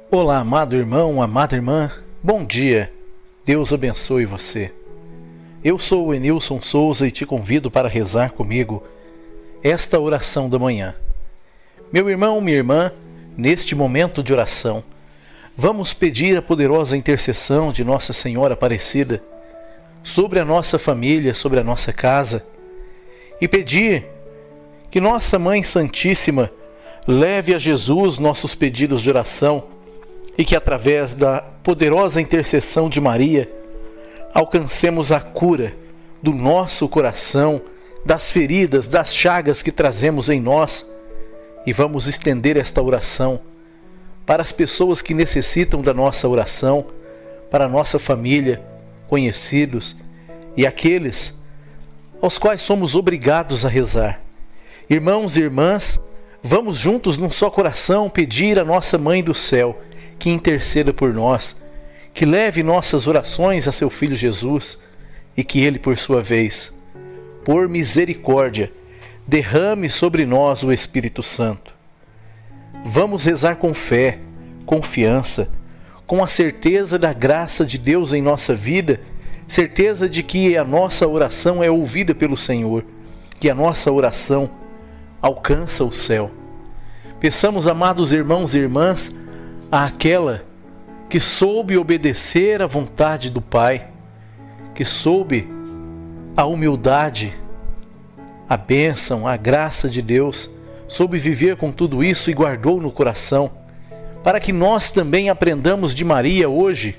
Olá, amado irmão, amada irmã, bom dia, Deus abençoe você. Eu sou o Enilson Souza e te convido para rezar comigo esta oração da manhã. Meu irmão, minha irmã, neste momento de oração, vamos pedir a poderosa intercessão de Nossa Senhora Aparecida sobre a nossa família, sobre a nossa casa, e pedir que Nossa Mãe Santíssima leve a Jesus nossos pedidos de oração e que através da poderosa intercessão de Maria alcancemos a cura do nosso coração, das feridas, das chagas que trazemos em nós, e vamos estender esta oração para as pessoas que necessitam da nossa oração, para a nossa família, conhecidos e aqueles aos quais somos obrigados a rezar. Irmãos e irmãs, vamos juntos num só coração pedir à nossa Mãe do Céu que interceda por nós, que leve nossas orações a seu Filho Jesus e que Ele, por sua vez, por misericórdia, derrame sobre nós o Espírito Santo. Vamos rezar com fé, confiança, com a certeza da graça de Deus em nossa vida, certeza de que a nossa oração é ouvida pelo Senhor, que a nossa oração alcança o céu. Peçamos, amados irmãos e irmãs, àquela que soube obedecer à vontade do Pai, que soube a humildade, a bênção, a graça de Deus, soube viver com tudo isso e guardou no coração, para que nós também aprendamos de Maria hoje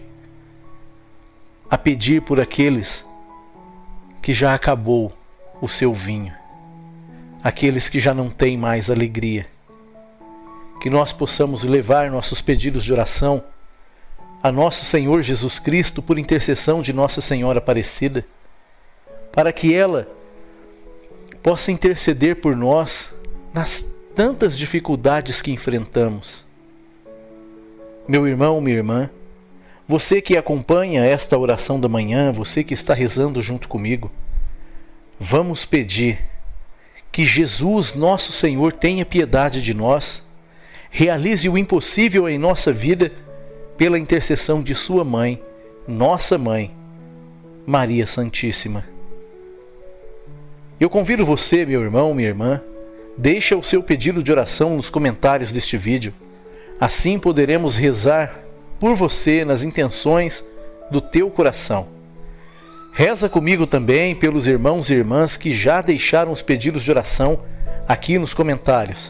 a pedir por aqueles que já acabou o seu vinho, aqueles que já não têm mais alegria. Que nós possamos levar nossos pedidos de oração a nosso Senhor Jesus Cristo por intercessão de Nossa Senhora Aparecida, para que ela possa interceder por nós nas tantas dificuldades que enfrentamos. Meu irmão, minha irmã, você que acompanha esta oração da manhã, você que está rezando junto comigo, vamos pedir que Jesus, nosso Senhor, tenha piedade de nós, realize o impossível em nossa vida pela intercessão de sua mãe, nossa mãe, Maria Santíssima. Eu convido você, meu irmão, minha irmã, deixa o seu pedido de oração nos comentários deste vídeo. Assim poderemos rezar por você nas intenções do teu coração. Reza comigo também pelos irmãos e irmãs que já deixaram os pedidos de oração aqui nos comentários.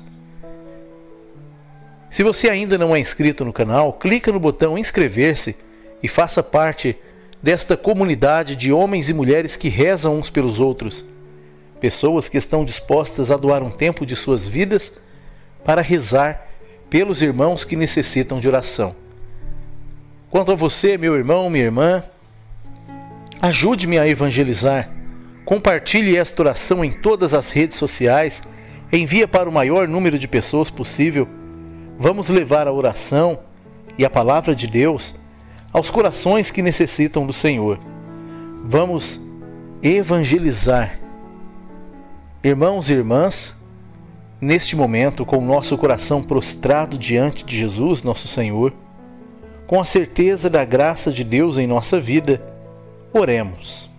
Se você ainda não é inscrito no canal, clica no botão inscrever-se e faça parte desta comunidade de homens e mulheres que rezam uns pelos outros. Pessoas que estão dispostas a doar um tempo de suas vidas para rezar pelos irmãos que necessitam de oração. Quanto a você, meu irmão, minha irmã, ajude-me a evangelizar. Compartilhe esta oração em todas as redes sociais. Envie para o maior número de pessoas possível. Vamos levar a oração e a palavra de Deus aos corações que necessitam do Senhor. Vamos evangelizar. Irmãos e irmãs, neste momento, com o nosso coração prostrado diante de Jesus, nosso Senhor, com a certeza da graça de Deus em nossa vida, oremos.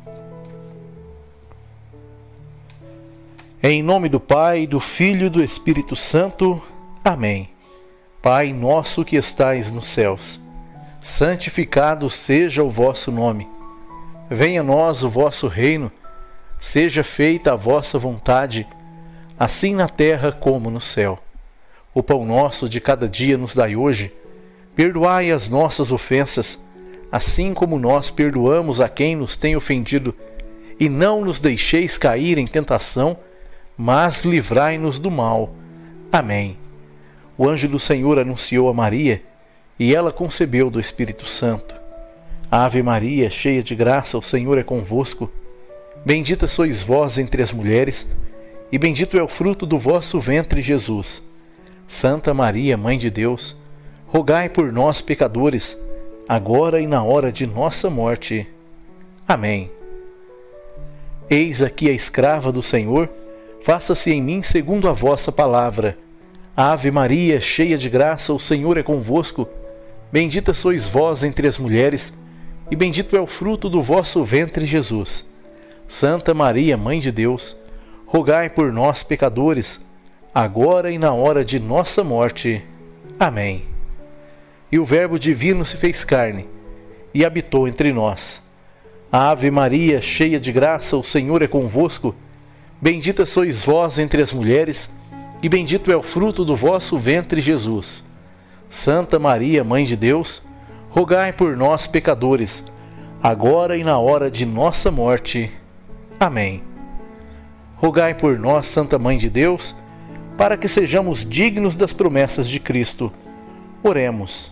Em nome do Pai, do Filho e do Espírito Santo. Amém. Pai nosso que estais nos céus, santificado seja o vosso nome. Venha a nós o vosso reino, seja feita a vossa vontade, assim na terra como no céu. O pão nosso de cada dia nos dai hoje. Perdoai as nossas ofensas, assim como nós perdoamos a quem nos tem ofendido. E não nos deixeis cair em tentação, mas livrai-nos do mal. Amém. O anjo do Senhor anunciou a Maria, e ela concebeu do Espírito Santo. Ave Maria, cheia de graça, o Senhor é convosco. Bendita sois vós entre as mulheres, e bendito é o fruto do vosso ventre, Jesus. Santa Maria, Mãe de Deus, rogai por nós, pecadores, agora e na hora de nossa morte. Amém. Eis aqui a escrava do Senhor, faça-se em mim segundo a vossa palavra. Ave Maria, cheia de graça, o Senhor é convosco. Bendita sois vós entre as mulheres, e bendito é o fruto do vosso ventre, Jesus. Santa Maria, Mãe de Deus, rogai por nós, pecadores, agora e na hora de nossa morte. Amém. E o Verbo divino se fez carne e habitou entre nós. Ave Maria, cheia de graça, o Senhor é convosco. Bendita sois vós entre as mulheres, e bendito é o fruto do vosso ventre, Jesus. Santa Maria, Mãe de Deus, rogai por nós, pecadores, agora e na hora de nossa morte. Amém. Rogai por nós, Santa Mãe de Deus, para que sejamos dignos das promessas de Cristo. Oremos.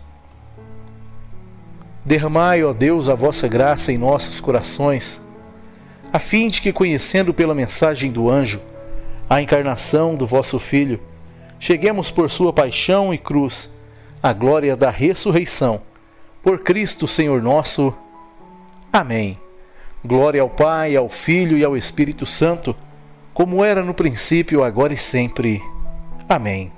Derramai, ó Deus, a vossa graça em nossos corações, a fim de que, conhecendo pela mensagem do anjo a encarnação do vosso Filho, cheguemos por sua paixão e cruz à glória da ressurreição. Por Cristo, Senhor nosso. Amém. Glória ao Pai, ao Filho e ao Espírito Santo, como era no princípio, agora e sempre. Amém.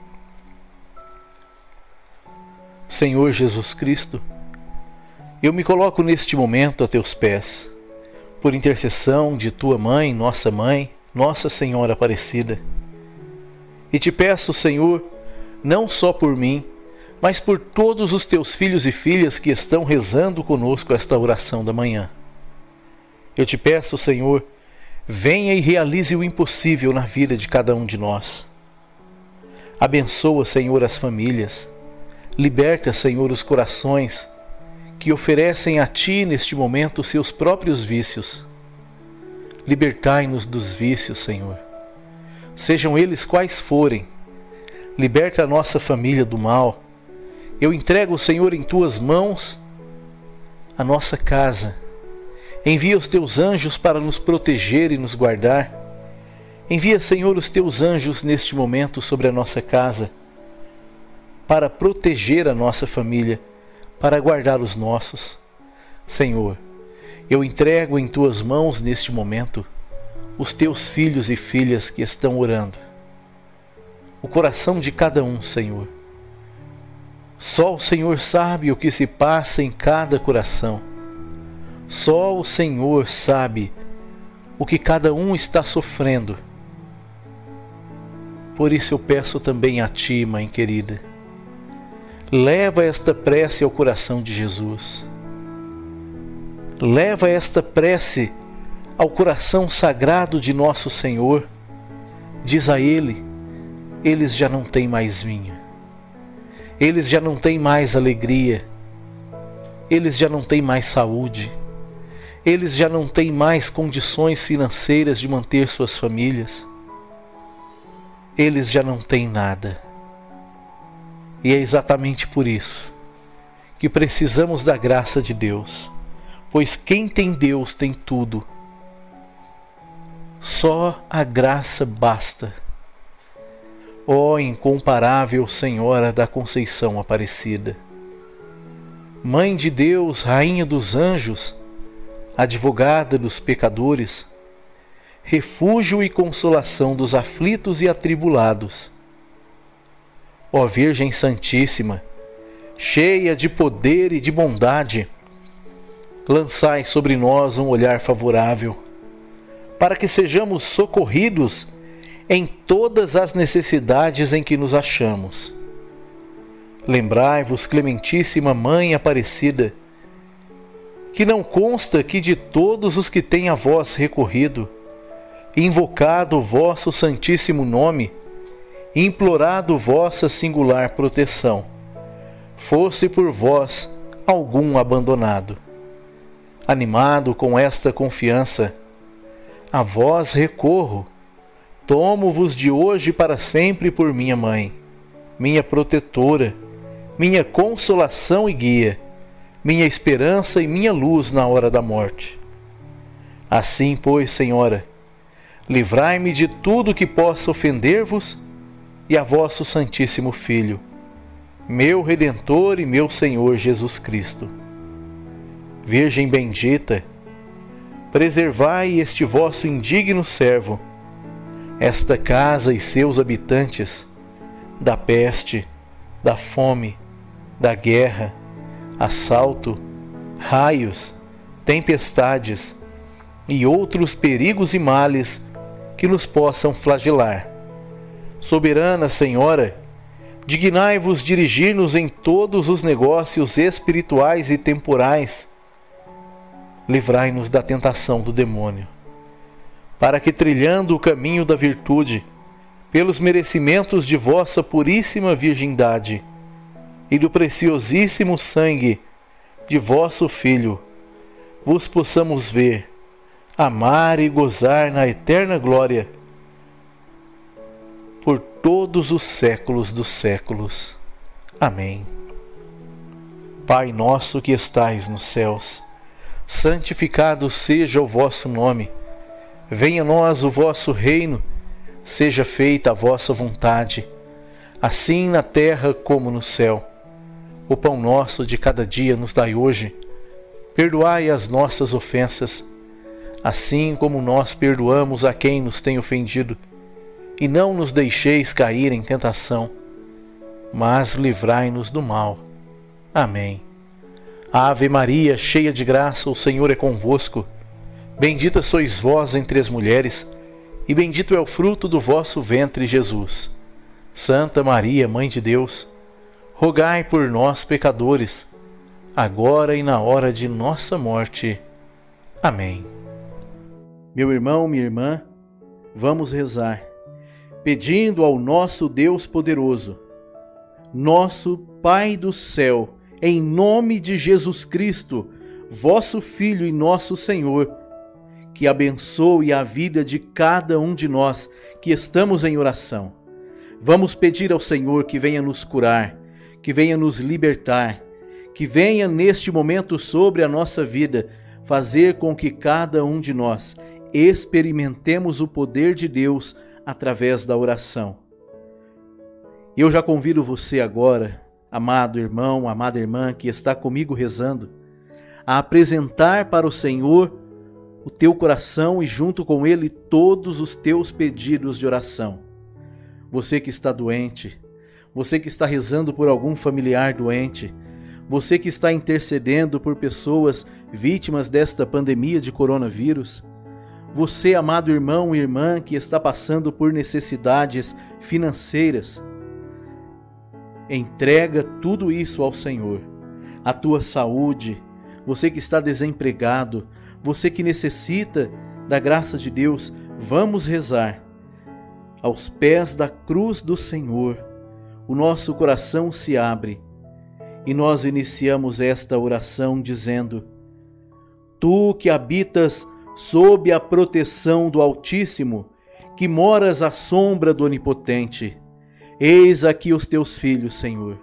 Senhor Jesus Cristo, eu me coloco neste momento a teus pés, por intercessão de tua Mãe, Nossa Senhora Aparecida. E te peço, Senhor, não só por mim, mas por todos os teus filhos e filhas que estão rezando conosco esta oração da manhã. Eu te peço, Senhor, venha e realize o impossível na vida de cada um de nós. Abençoa, Senhor, as famílias. Liberta, Senhor, os corações que oferecem a Ti neste momento seus próprios vícios. Libertai-nos dos vícios, Senhor. Sejam eles quais forem. Liberta a nossa família do mal. Eu entrego, Senhor, em Tuas mãos a nossa casa. Envia os Teus anjos para nos proteger e nos guardar. Envia, Senhor, os Teus anjos neste momento sobre a nossa casa, para proteger a nossa família, para guardar os nossos. Senhor, eu entrego em Tuas mãos neste momento os Teus filhos e filhas que estão orando. O coração de cada um, Senhor. Só o Senhor sabe o que se passa em cada coração. Só o Senhor sabe o que cada um está sofrendo. Por isso eu peço também a Ti, Mãe querida, leva esta prece ao coração de Jesus. Leva esta prece ao coração sagrado de nosso Senhor. Diz a Ele, eles já não têm mais vinho. Eles já não têm mais alegria. Eles já não têm mais saúde. Eles já não têm mais condições financeiras de manter suas famílias. Eles já não têm nada. E é exatamente por isso que precisamos da graça de Deus, pois quem tem Deus tem tudo. Só a graça basta. Ó incomparável Senhora da Conceição Aparecida, Mãe de Deus, Rainha dos anjos, advogada dos pecadores, refúgio e consolação dos aflitos e atribulados. Ó Virgem Santíssima, cheia de poder e de bondade, lançai sobre nós um olhar favorável, para que sejamos socorridos em todas as necessidades em que nos achamos. Lembrai-vos, Clementíssima Mãe Aparecida, que não consta que de todos os que têm a vós recorrido, invocado o vosso santíssimo nome, implorado vossa singular proteção, fosse por vós algum abandonado. Animado com esta confiança, a vós recorro, tomo-vos de hoje para sempre por minha mãe, minha protetora, minha consolação e guia, minha esperança e minha luz na hora da morte. Assim, pois, Senhora, livrai-me de tudo que possa ofender-vos e a vosso Santíssimo Filho, meu Redentor e meu Senhor Jesus Cristo. Virgem bendita, preservai este vosso indigno servo, esta casa e seus habitantes, da peste, da fome, da guerra, assalto, raios, tempestades e outros perigos e males que nos possam flagelar. Soberana Senhora, dignai-vos dirigir-nos em todos os negócios espirituais e temporais. Livrai-nos da tentação do demônio, para que, trilhando o caminho da virtude, pelos merecimentos de vossa puríssima virgindade e do preciosíssimo sangue de vosso Filho, vos possamos ver, amar e gozar na eterna glória por todos os séculos dos séculos. Amém. Pai nosso que estais nos céus, santificado seja o vosso nome. Venha a nós o vosso reino, seja feita a vossa vontade, assim na terra como no céu. O pão nosso de cada dia nos dai hoje. Perdoai as nossas ofensas, assim como nós perdoamos a quem nos tem ofendido. E não nos deixeis cair em tentação, mas livrai-nos do mal. Amém. Ave Maria, cheia de graça, o Senhor é convosco. Bendita sois vós entre as mulheres, e bendito é o fruto do vosso ventre, Jesus. Santa Maria, Mãe de Deus, rogai por nós, pecadores, agora e na hora de nossa morte. Amém. Meu irmão, minha irmã, vamos rezar, pedindo ao nosso Deus poderoso, nosso Pai do céu, em nome de Jesus Cristo, vosso Filho e nosso Senhor, que abençoe a vida de cada um de nós que estamos em oração. Vamos pedir ao Senhor que venha nos curar, que venha nos libertar, que venha neste momento sobre a nossa vida fazer com que cada um de nós experimentemos o poder de Deus através da oração. Eu já convido você agora, amado irmão, amada irmã que está comigo rezando, a apresentar para o Senhor o teu coração e junto com Ele todos os teus pedidos de oração. Você que está doente, você que está rezando por algum familiar doente, você que está intercedendo por pessoas vítimas desta pandemia de coronavírus, você, amado irmão e irmã que está passando por necessidades financeiras, entrega tudo isso ao Senhor. A tua saúde, você que está desempregado, você que necessita da graça de Deus, vamos rezar. Aos pés da cruz do Senhor, o nosso coração se abre e nós iniciamos esta oração dizendo: Tu que habitas sob a proteção do Altíssimo, que moras à sombra do Onipotente, eis aqui os teus filhos, Senhor.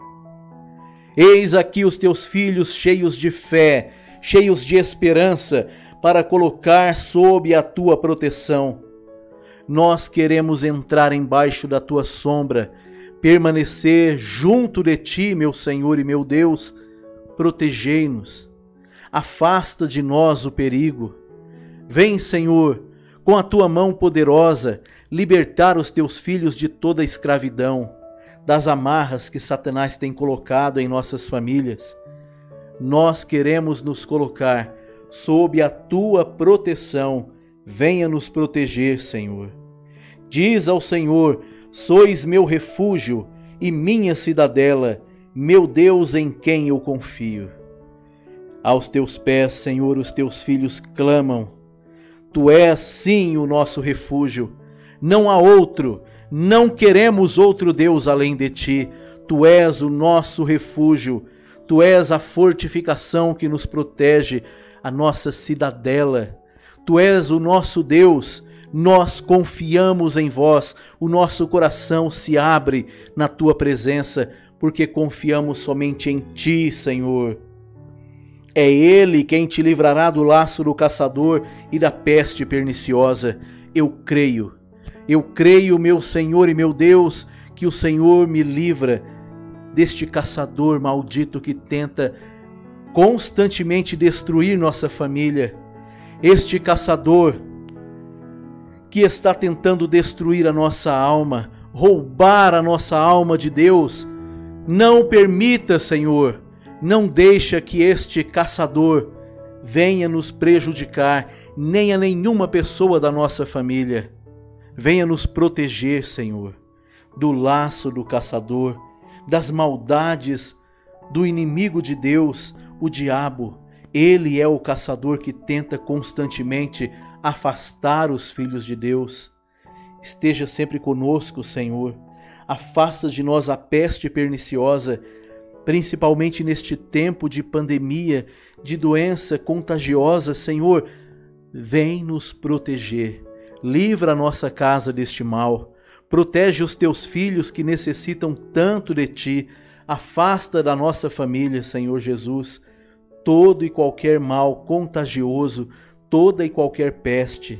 Eis aqui os teus filhos cheios de fé, cheios de esperança, para colocar sob a tua proteção. Nós queremos entrar embaixo da tua sombra, permanecer junto de ti, meu Senhor e meu Deus. Protegei-nos, afasta de nós o perigo. Vem, Senhor, com a tua mão poderosa, libertar os teus filhos de toda a escravidão, das amarras que Satanás tem colocado em nossas famílias. Nós queremos nos colocar sob a tua proteção. Venha nos proteger, Senhor. Diz ao Senhor: sois meu refúgio e minha cidadela, meu Deus em quem eu confio. Aos teus pés, Senhor, os teus filhos clamam. Tu és sim o nosso refúgio. Não há outro, não queremos outro Deus além de ti. Tu és o nosso refúgio. Tu és a fortificação que nos protege, a nossa cidadela. Tu és o nosso Deus, nós confiamos em vós, o nosso coração se abre na tua presença, porque confiamos somente em ti, Senhor. É Ele quem te livrará do laço do caçador e da peste perniciosa. Eu creio, meu Senhor e meu Deus, que o Senhor me livra deste caçador maldito que tenta constantemente destruir nossa família. Este caçador que está tentando destruir a nossa alma, roubar a nossa alma de Deus. Não permita, Senhor, Não deixa que este caçador venha nos prejudicar, nem a nenhuma pessoa da nossa família. Venha nos proteger, Senhor, do laço do caçador, das maldades do inimigo de Deus, o diabo. Ele é o caçador que tenta constantemente afastar os filhos de Deus. Esteja sempre conosco, Senhor. Afasta de nós a peste perniciosa, principalmente neste tempo de pandemia, de doença contagiosa. Senhor, vem nos proteger. Livra a nossa casa deste mal. Protege os teus filhos que necessitam tanto de ti. Afasta da nossa família, Senhor Jesus, todo e qualquer mal contagioso, toda e qualquer peste.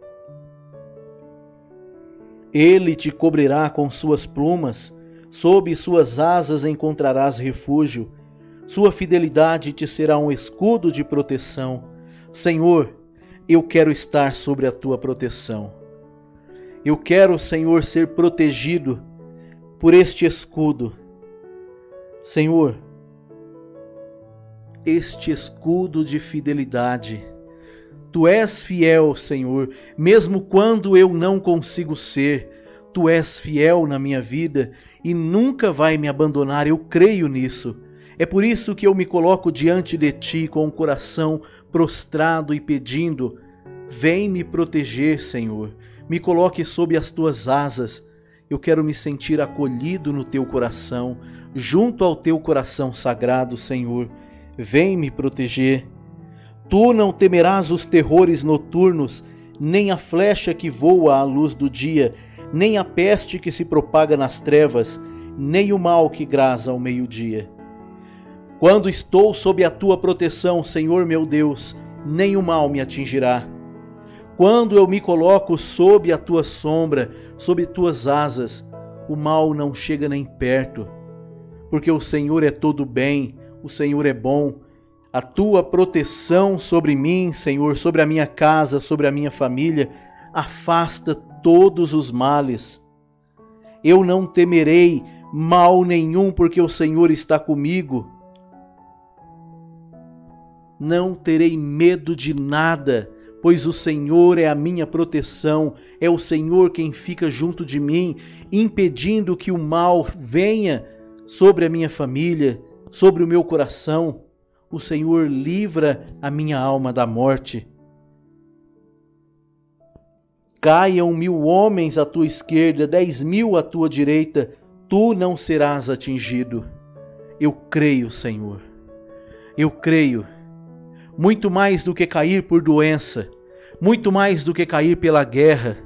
Ele te cobrirá com suas plumas, sob suas asas encontrarás refúgio. Sua fidelidade te será um escudo de proteção. Senhor, eu quero estar sobre a tua proteção. Eu quero, Senhor, ser protegido por este escudo. Senhor, este escudo de fidelidade. Tu és fiel, Senhor, mesmo quando eu não consigo ser. Tu és fiel na minha vida e nunca vai me abandonar, eu creio nisso. É por isso que eu me coloco diante de ti com o coração prostrado e pedindo: vem me proteger, Senhor. Me coloque sob as tuas asas. Eu quero me sentir acolhido no teu coração, junto ao teu coração sagrado, Senhor. Vem me proteger. Tu não temerás os terrores noturnos, nem a flecha que voa à luz do dia, nem a peste que se propaga nas trevas, nem o mal que graza ao meio-dia. Quando estou sob a tua proteção, Senhor meu Deus, nem o mal me atingirá. Quando eu me coloco sob a tua sombra, sob tuas asas, o mal não chega nem perto, porque o Senhor é todo bem, o Senhor é bom. A tua proteção sobre mim, Senhor, sobre a minha casa, sobre a minha família, afasta todos os males. Eu não temerei mal nenhum, porque o Senhor está comigo. Não terei medo de nada, pois o Senhor é a minha proteção. É o Senhor quem fica junto de mim, impedindo que o mal venha sobre a minha família, sobre o meu coração. O Senhor livra a minha alma da morte. Caiam 1000 homens à tua esquerda, 10.000 à tua direita, tu não serás atingido. Eu creio, Senhor. Eu creio. Muito mais do que cair por doença, muito mais do que cair pela guerra.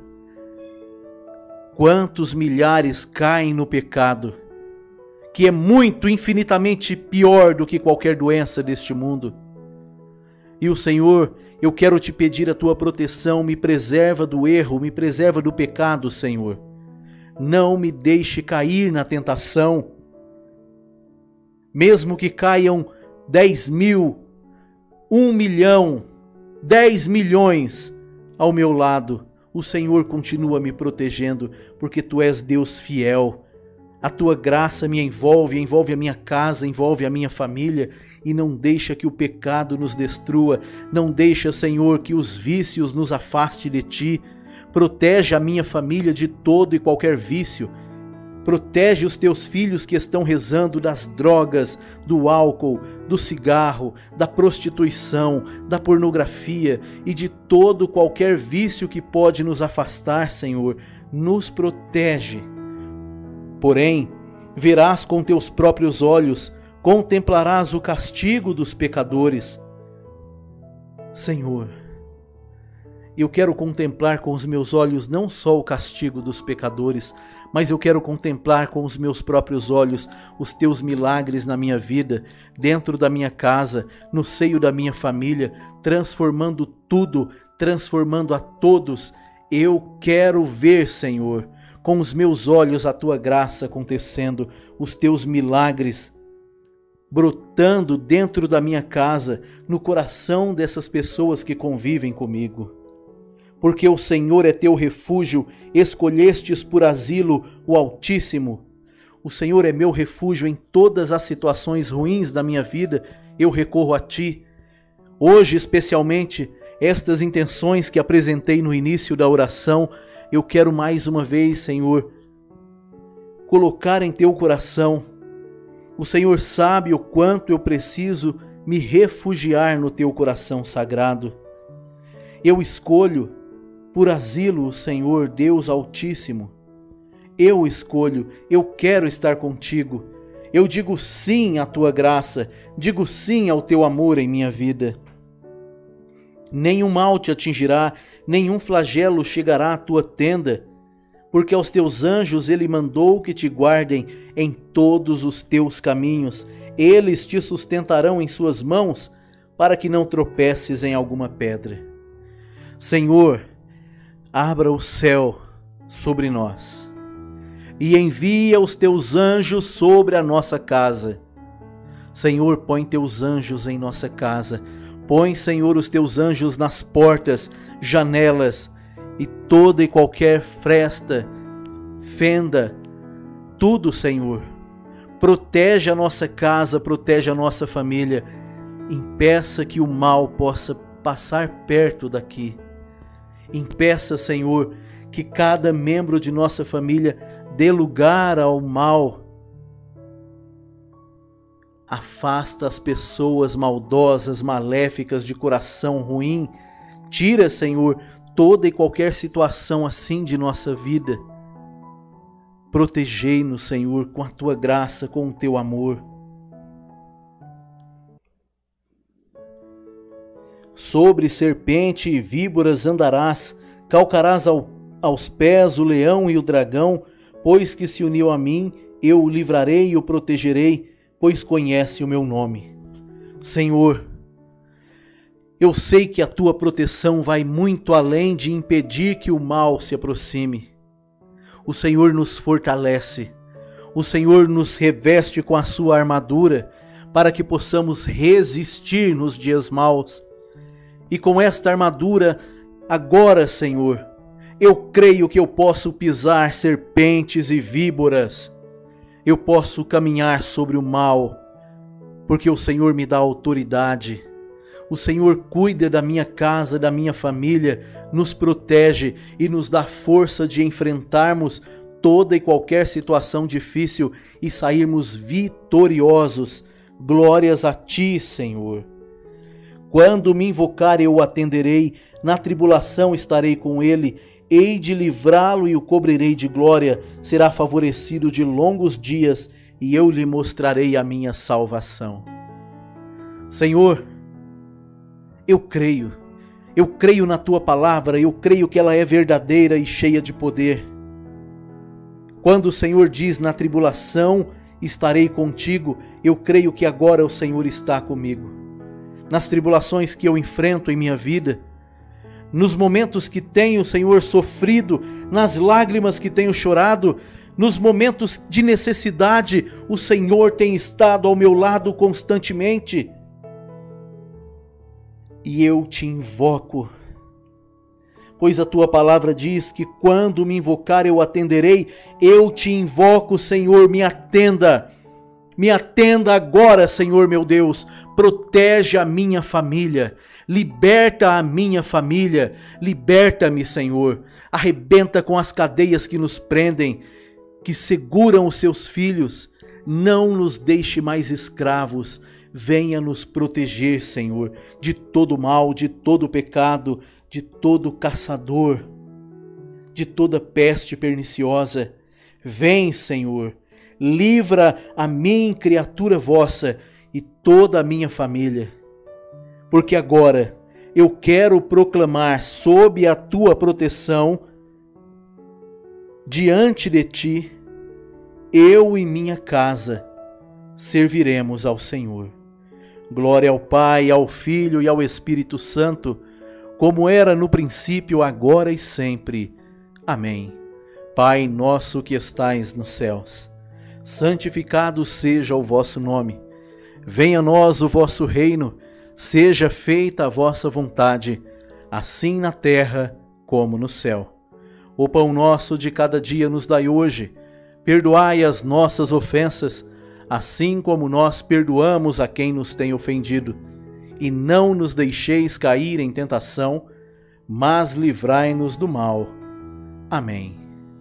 Quantos milhares caem no pecado, que é muito, infinitamente pior do que qualquer doença deste mundo. E o Senhor, eu quero te pedir a tua proteção, me preserva do erro, me preserva do pecado, Senhor. Não me deixe cair na tentação. Mesmo que caiam 10.000, 1 milhão, 10 milhões ao meu lado, o Senhor continua me protegendo, porque tu és Deus fiel. A tua graça me envolve, envolve a minha casa, envolve a minha família, e não deixa que o pecado nos destrua, não deixa, Senhor, que os vícios nos afaste de ti. Protege a minha família de todo e qualquer vício. Protege os teus filhos que estão rezando das drogas, do álcool, do cigarro, da prostituição, da pornografia e de todo qualquer vício que pode nos afastar, Senhor. Nos protege. Porém, verás com teus próprios olhos, contemplarás o castigo dos pecadores. Senhor, eu quero contemplar com os meus olhos não só o castigo dos pecadores, mas eu quero contemplar com os meus próprios olhos os teus milagres na minha vida, dentro da minha casa, no seio da minha família, transformando tudo, transformando a todos. Eu quero ver, Senhor, com os meus olhos a tua graça acontecendo, os teus milagres brotando dentro da minha casa, no coração dessas pessoas que convivem comigo. Porque o Senhor é teu refúgio, escolhestes por asilo o Altíssimo. O Senhor é meu refúgio em todas as situações ruins da minha vida, eu recorro a Ti. Hoje, especialmente, estas intenções que apresentei no início da oração, eu quero mais uma vez, Senhor, colocar em Teu coração. O Senhor sabe o quanto eu preciso me refugiar no Teu coração sagrado. Eu escolho por asilo o Senhor, Deus Altíssimo. Eu escolho, eu quero estar contigo. Eu digo sim à Tua graça, digo sim ao Teu amor em minha vida. Nenhum mal te atingirá, nenhum flagelo chegará à tua tenda, porque aos teus anjos ele mandou que te guardem em todos os teus caminhos. Eles te sustentarão em suas mãos, para que não tropeces em alguma pedra. Senhor, abra o céu sobre nós e envia os teus anjos sobre a nossa casa. Senhor, põe teus anjos em nossa casa. Põe, Senhor, os teus anjos nas portas, janelas e toda e qualquer fresta, fenda, tudo, Senhor. Protege a nossa casa, protege a nossa família. Impeça que o mal possa passar perto daqui. Impeça, Senhor, que cada membro de nossa família dê lugar ao mal. Afasta as pessoas maldosas, maléficas, de coração ruim. Tira, Senhor, toda e qualquer situação assim de nossa vida. Protegei-nos, Senhor, com a Tua graça, com o Teu amor. Sobre serpente e víboras andarás, calcarás aos pés o leão e o dragão, pois que se uniu a mim, eu o livrarei e o protegerei, pois conhece o meu nome. Senhor, eu sei que a Tua proteção vai muito além de impedir que o mal se aproxime. O Senhor nos fortalece, o Senhor nos reveste com a Sua armadura, para que possamos resistir nos dias maus. E com esta armadura, agora, Senhor, eu creio que eu posso pisar serpentes e víboras. Eu posso caminhar sobre o mal, porque o Senhor me dá autoridade. O Senhor cuida da minha casa, da minha família, nos protege e nos dá força de enfrentarmos toda e qualquer situação difícil e sairmos vitoriosos. Glórias a Ti, Senhor. Quando me invocar, eu o atenderei, na tribulação estarei com ele. Hei de livrá-lo e o cobrirei de glória, será favorecido de longos dias, e eu lhe mostrarei a minha salvação. Senhor, eu creio na Tua palavra, eu creio que ela é verdadeira e cheia de poder. Quando o Senhor diz, na tribulação estarei contigo, eu creio que agora o Senhor está comigo. Nas tribulações que eu enfrento em minha vida, nos momentos que tenho, Senhor, sofrido, nas lágrimas que tenho chorado, nos momentos de necessidade, o Senhor tem estado ao meu lado constantemente. E eu te invoco, pois a Tua palavra diz que quando me invocar eu atenderei. Eu te invoco, Senhor, me atenda. Me atenda agora, Senhor meu Deus. Protege a minha família. Liberta a minha família, liberta-me, Senhor. Arrebenta com as cadeias que nos prendem, que seguram os Seus filhos. Não nos deixe mais escravos. Venha nos proteger, Senhor, de todo mal, de todo pecado, de todo caçador, de toda peste perniciosa. Vem, Senhor, livra a mim, criatura vossa, e toda a minha família. Porque agora eu quero proclamar sob a Tua proteção, diante de Ti, eu e minha casa serviremos ao Senhor. Glória ao Pai, ao Filho e ao Espírito Santo, como era no princípio, agora e sempre. Amém. Pai nosso que estais nos céus, santificado seja o vosso nome. Venha a nós o vosso reino. Seja feita a vossa vontade, assim na terra como no céu. O pão nosso de cada dia nos dai hoje. Perdoai as nossas ofensas, assim como nós perdoamos a quem nos tem ofendido. E não nos deixeis cair em tentação, mas livrai-nos do mal. Amém.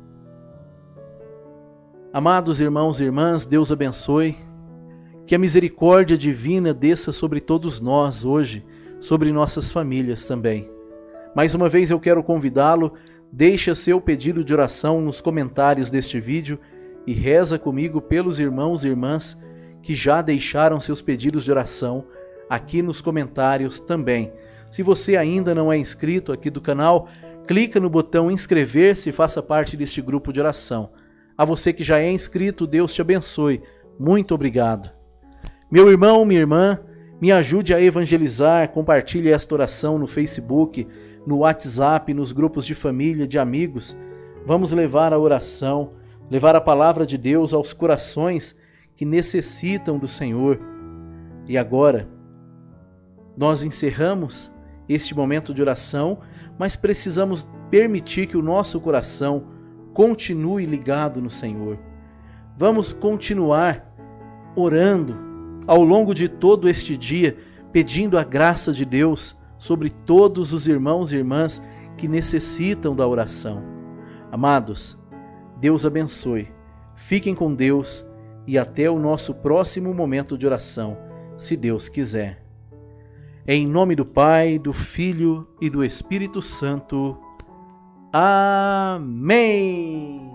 Amados irmãos e irmãs, Deus abençoe. Que a misericórdia divina desça sobre todos nós hoje, sobre nossas famílias também. Mais uma vez eu quero convidá-lo, deixa seu pedido de oração nos comentários deste vídeo e reza comigo pelos irmãos e irmãs que já deixaram seus pedidos de oração aqui nos comentários também. Se você ainda não é inscrito aqui do canal, clica no botão inscrever-se e faça parte deste grupo de oração. A você que já é inscrito, Deus te abençoe. Muito obrigado. Meu irmão, minha irmã, me ajude a evangelizar, compartilhe esta oração no Facebook, no WhatsApp, nos grupos de família, de amigos. Vamos levar a oração, levar a palavra de Deus aos corações que necessitam do Senhor. E agora, nós encerramos este momento de oração, mas precisamos permitir que o nosso coração continue ligado no Senhor. Vamos continuar orando ao longo de todo este dia, pedindo a graça de Deus sobre todos os irmãos e irmãs que necessitam da oração. Amados, Deus abençoe. Fiquem com Deus e até o nosso próximo momento de oração, se Deus quiser. Em nome do Pai, do Filho e do Espírito Santo. Amém!